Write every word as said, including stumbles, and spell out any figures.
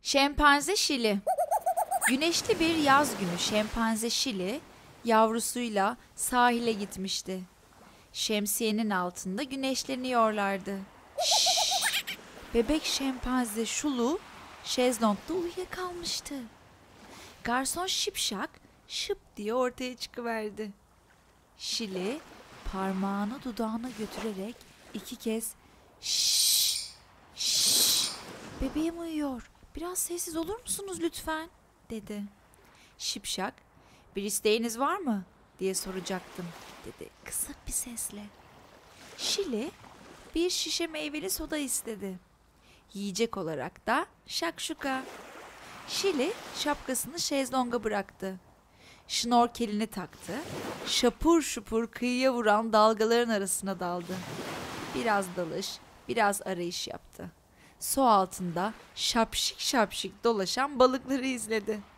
Şempanze Şili. Güneşli bir yaz günü şempanze Şili yavrusuyla sahile gitmişti. Şemsiyenin altında güneşleniyorlardı. Şşş! Bebek şempanze Şulu şezlongda uyuyakalmıştı. Garson Şipşak şıp diye ortaya çıkıverdi. Şili parmağını dudağına götürerek iki kez şşş, şşş, bebeğim uyuyor, biraz sessiz olur musunuz lütfen, dedi. Şipşak, bir isteğiniz var mı diye soracaktım, dedi kısık bir sesle. Şili bir şişe meyveli soda istedi. Yiyecek olarak da şakşuka. Şili şapkasını şezlonga bıraktı. Şnorkelini taktı. Şapur şupur kıyıya vuran dalgaların arasına daldı. Biraz dalış, biraz arayış yaptı. Su altında şapşik şapşik dolaşan balıkları izledi.